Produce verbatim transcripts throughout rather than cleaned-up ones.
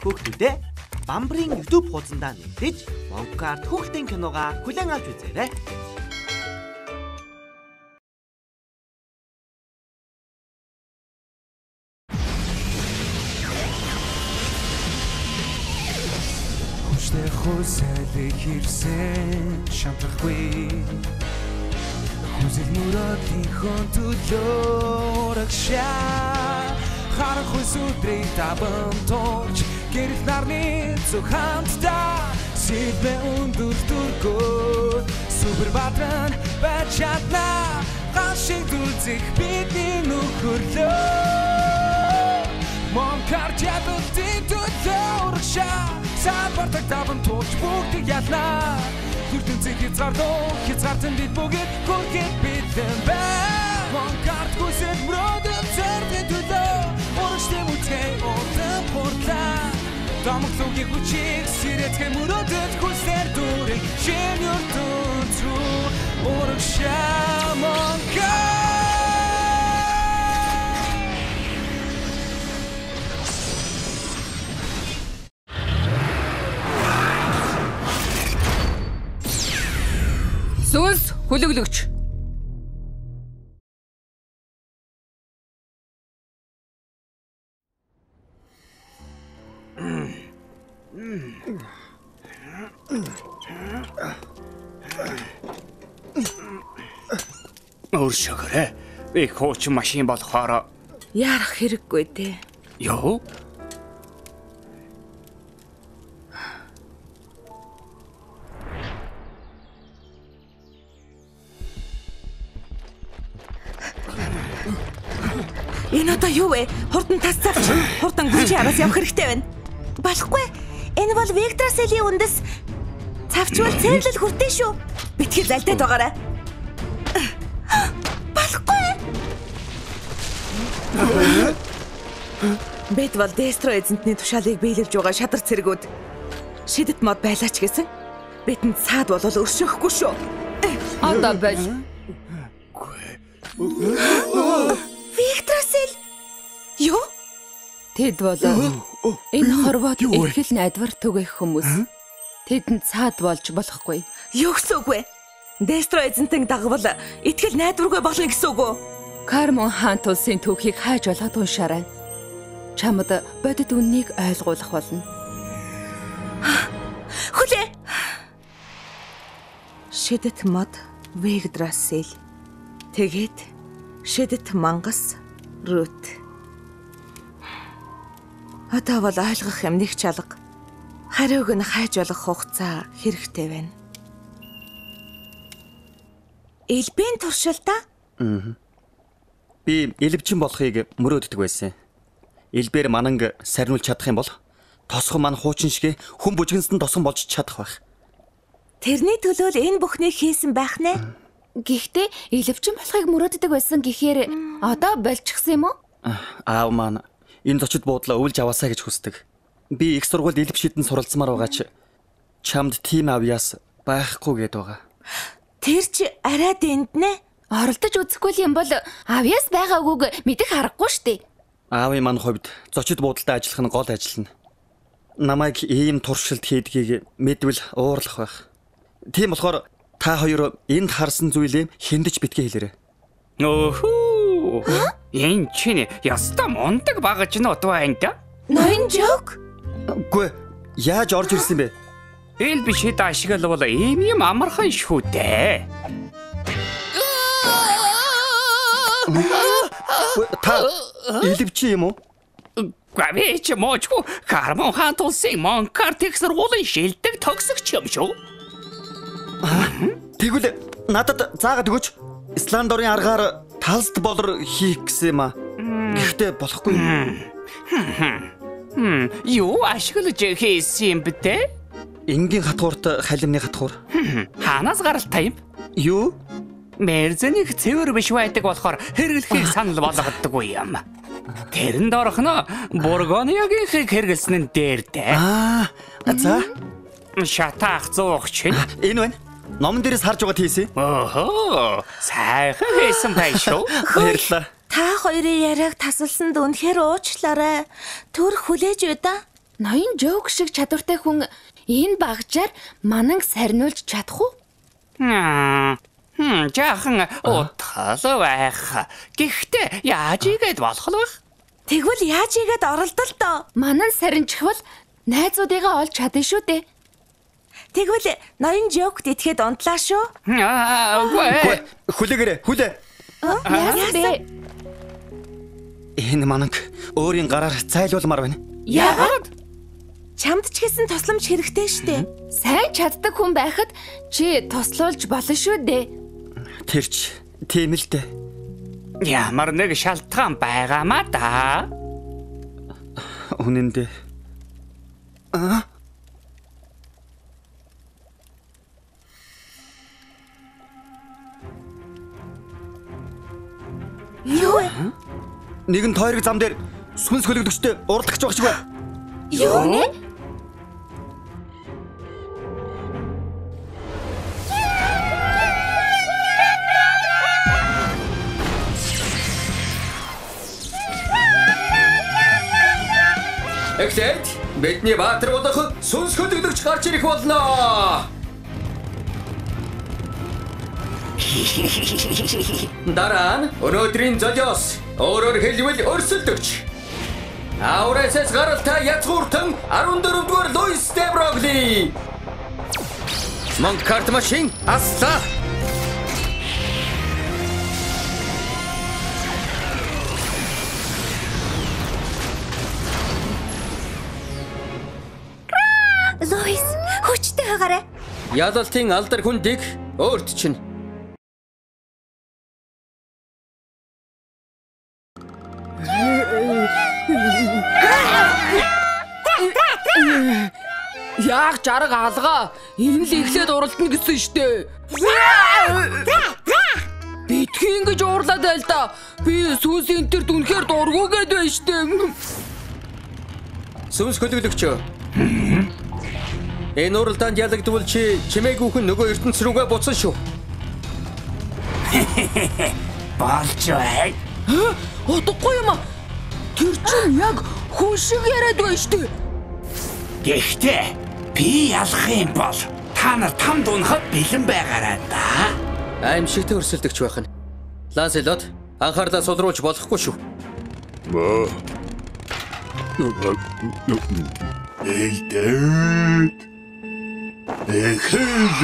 Хүүхдүүдээ Бамбарын YouTube хуудсандаа нэгдэж Монкарт хүүхдийн киногаа хүлээн авч үзээрэй. Хүчтэй хөөсөлийг хэрсэн шамтрахгүй Хүзэл мөрөдийн хон төлөөрөгшаа Харах хүсүдрийг табан тооч Гэрэл нарны зүг хамтдаа Сэлбэ өндөр дүргөө Супер батран байж чадна Гашиг дүлзэх бидний нөхөрлөө Монкарт ядалтын төлөөрөгшаа Саад бартаг табан тооч бүгдийг ялна Хүртэнцэг хязгаарлуу хязгаартан бид бүгд хүргэж битэн бай Монкарт хүсэл мөрөөдөл зордын төлөө Урагштай үтгэй урдан хурдлаа Дамглуугийн хүчийг сэрэтгэ мөрөөдөл хүсэл дүүрэг Шин юртун рүү урагшаа Монкарт Сүнс хүлэглэгч. Өөршөөрэй. Би хуучин машин болохоор Яарах хэрэггүй дээ. Йоо. Энэ одоо юу вэ? Хурдан тас завч. Хурдан гүчи араас явах хэрэгтэй байна. Болохгүй. Энэ бол Вегдрасилийн үндэс. Цавчвал цэвэрлэл хүрдэн шүү. Битгий залдаад байгаарай. Болохгүй. Бэд бол Дестро эзэнтний тушаалыг биелүүлж байгаа шадар цэргүүд. Шидэт мод байлаач гэсэн. Бидэнд саад бол өршөхгүй шүү. Одоо байж. Вегдрасил. Юу? Тэд болоо. Энэ хорвоод эрхэл найдвар түгээх хүмүүс. Тэдэнд цаад болж болохгүй. Юу гэсэн үг вэ? Дестро эзэнтэн дагвал итгэл найдваргүй болно гэсэн үг үү? Кармон хаан тулсын түүхийг хайж болгоод уншаарай. Чамд бодит үннийг ойлгуулах болно. Хүлээ. Шидэт мод Вегдрасил. Тэгээд шидэт мангас Рут. Одоо бол ойлгох юм нэг чалга. Хариуг нь хайж болох хугацаа хэрэгтэй байна. Элбийн туршилтаа? Аа. Би элбчин болохыг мөрөөддөг байсан. Элбээр мананг сарниулж чадах юм бол тосгон мань хуучин шигэ хүн бүжгэнсэнд тосгон болж чадах байх. Тэрний төлөө л энэ бүхнийг хийсэн байх нэ? Гэхдээ элбчин болохыг мөрөөддөг байсан гэхээр одоо болчихсон юм уу? Аав маань энэ зочид буудлаа өвлж аваасаа гэж хүсдэг. Би их сургуульд элб шидэн суралцмаар байгаа ч чамд тим авьяас байхгүй гээд байгаа. Тэр чи арай дэнд нэ? Оролдож үзэхгүй юм бол авьяас байгаагүйг мэдэх аргагүй штэ. Аавын маань хувьд зочид буудалтай ажиллах нь гол ажил нь. Намайг ийм туршилт хийдгийг мэдвэл уурлах байх. Тийм болохоор та хоёр энд харсан зүйлээ хиндэж битгий хэлээрэй. Өөхөө. Энэ чинь яста мундаг багаж нь удаа энэ. Ноён жок? Үгүй яаж орж ирсэн бэ? Эл бишэд ашиглавал ийм юм амархан шүү дээ. Та элбчи юм уу? Гавэч моочгүй Кармон хаан тулсын Монкарт их сургуулийн шилдэг төгсөгч юм шүү. Тэгвэл надад заагаад өгөөч. Исландорын аргаар талст болор хийх гэсэн юм аа. Гэхдээ болохгүй. Хм, юу ашиглаж хийсэн юм бэ те? Энгийн хатгуурт халимны хатгуур. Хаанаас гаралтай юм? Юу? Мерзэнийг цэвэр биш байдаг болохоор хэрэглэхийг санал болгодоггүй юм. Тэрэнд орохно Бургониагийн хэрэглэсэн нь дээр дээ. Аа, за. Шатаах зуух чинь. Энэ байна. Номон дээрээс харж байгаа тийсэн. Охоо, сайхан хийсэн байх шүү. Баярлалаа. Та хоёрын яриаг тасалсанд үнэхээр уучлаарай. Төр хүлээж үү да? Ноён жоок шиг чадвартай хүн энэ багжаар мананг сарниулж чадах уу? Хм, жаахан утгал байх. Гэхдээ яаж игээд болох вэ? Тэгвэл яаж игээд оролдол доо? Манан сарничхвал найзуудыгаа олж чадна шүү дээ. Тэгвэл ноён жоокт итгэхэд унтлаа шүү. Аа, үгүй. Хүлээгээрэй, хүлээ. Яасан бэ? Энэ мананг өөрийн гараар зайлуулмаар байна. Яагаад? Чамд ч гэсэн тусламж хэрэгтэй штэ. Сайн чаддаг хүн байхад чи туслуулж болно шүү дээ. Тэрч тийм л дээ. Ямар нэг шалтгаан байгаамаа да. Үнэн дээ. Аа. Юу вэ? Нэгэн тойрог зам дээр сүнс хөлөгдөгчтэй уралдах гэж байгаа шиг байна. Юу нэ? Эксент, бидний баатар болох сүнс хөлөгдөгч гарч ирэх болно. Дараа нь өнөөдрийн золиос өөрөөр хэлбэл өрсөлдөгч. Аурасэс гаралтай язгууртан арван дөрөвдүгээр Луис де Брогли. Монкарт машин асла. Луис, хүчтэй хагаарай. Ядалтын алдар хүндийг өөрт чинь. Яг жарга алгаа. Энэ л эхлээд уралдана гэсэн штэ. Битгий ингэж уурлаад байл да. Би сүнс энтерт үнэхээр дургуугээд байна штэ. Сүнс хөлөглөгч. Энэ уралдаанд ялагдвал чи чимээгүйхэн нөгөө ертөнц рүүгээ буцсан шүү. Болж бай. Утгагүй юм аа. Тэр чинь яг хүн шиг яриад байна штэ. Гэхдээ би ялах юм бол та нар там дуунахад бэлэн байгаарай да. Аимшигтэй өрсөлдөгч байх нь. Ланселот анхаарлаа сулруулж болохгүй шүү. Элдээд. Эхэл.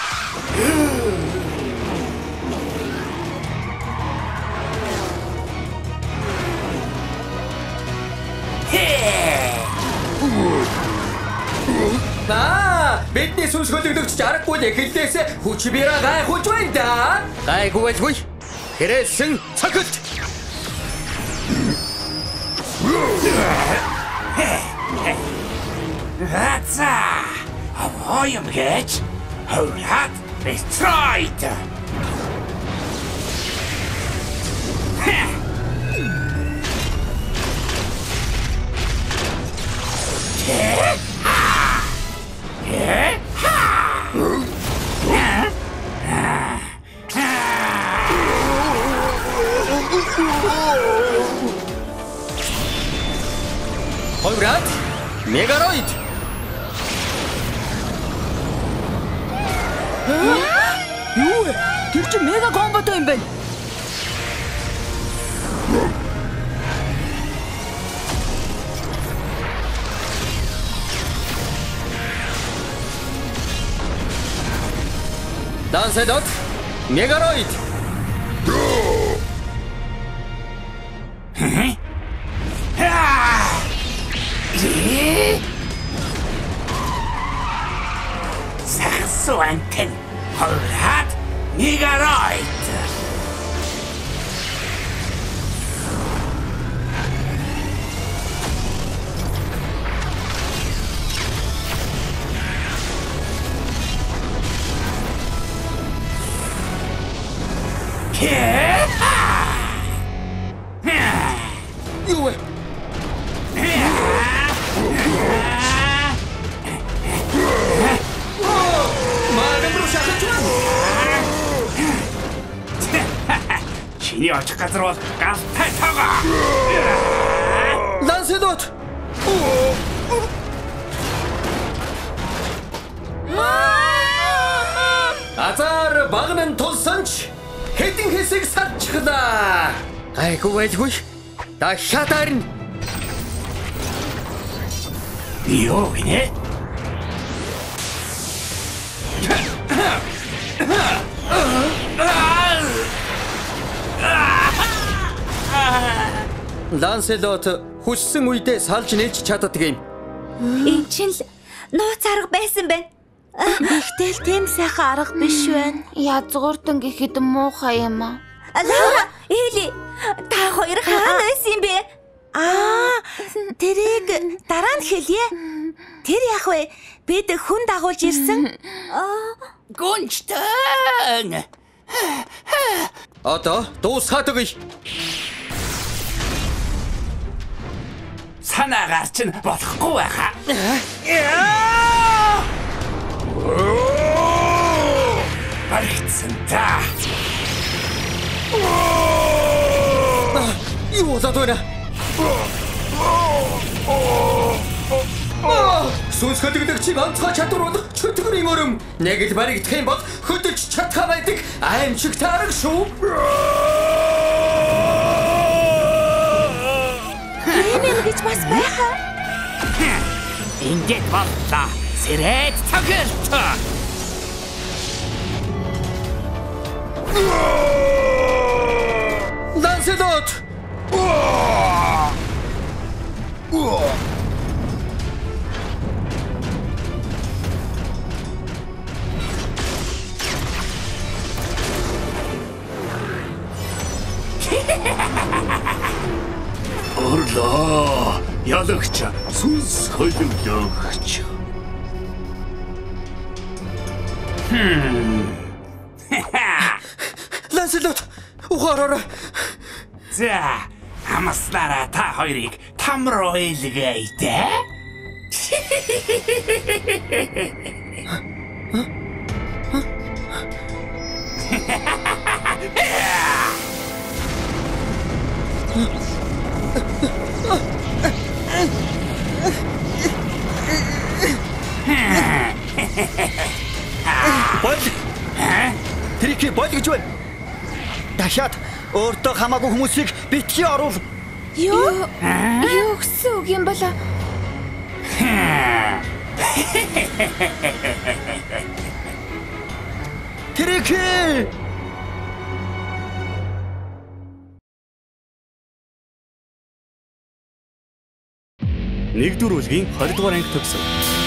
Аа, бидний сүнс хөлөгдөгч аргагүй эхлээсээ хүч бира гайхуулж байна да. Гайгүй байлгүй. Хэрэгсэн цогт. Раца! Авоем гэж хөвлөд destroyed. Хойрат Мегароид. Юу вэ? Тэр чинь мега комботой юм байна. Ланселот Мегароид. Сахсуантен хойрат Мегароид. Юу вэ? Чиний очих газар бол галтай тагаа. Ланселот. Азар багнан тулсанч хэдин хэсэг салчихлаа. Гайгүй байлгүй. Дахиад харна. Юу гинэ? Ланселот хүссэн үедээ салж нээж чаддаг юм. Энд чинь л нууц арга байсан байна. Ихтэл тийм сайхан арга биш байна. Язгууртан гэхэд муухай юм аа. Лара, Эли, та хоёр хаана байсан юм бэ? Аа, тэрийг дараа нь хэлье. Тэр яах вэ? Бид хүн дагуулж ирсэн. Гүнчтэн. Одоо дуусгаад өгье. Санаагаар чинь болохгүй байхаа. Баригдсан та. Юу болоод байна? Сүнс хөдөлгөдөг чи ганцхан чадвар болох чөтгөрийн өрөм. Нэг л баригдах юм бол хөдөлж чадхаа байдаг аимшигт арга шүү. Эмэр гэж бас байхаа. Ингээд боллоо. Сэрэт цагт. Ланселот! Орлоо, ялагч, сүнс хөлөглөгч. Хм. Ланселот, ухаараа. За, амслаараа та хоёрыг там руу илгээе. Бол. Тэрийг бол гэж байна. Дахиад өөртөө хамаагүй хүмүүсийг битгий оруул. Юу? Юу гэсэн үг юм бала? Тэрийг Нэгдүгээр бүлгийн хоёр дугаар анги төгсөв.